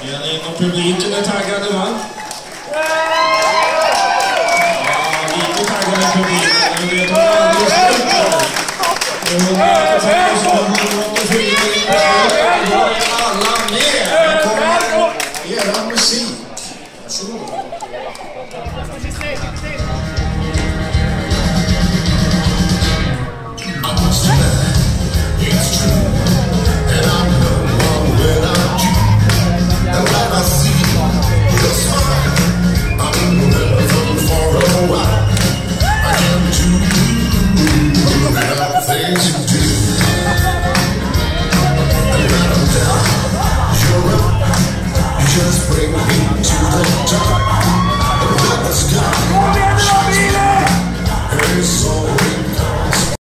Är det någon publiken är taggade, va? Ja, lite taggade publiken. Men det tar aldrig slut här. Det är 185 som 184 in på slutet. Då är alla med. Här kommer era musik. Varsågod. It's true, and I'm no one without you. And when I see your smile, I'm never for a while. I can't do without things you do.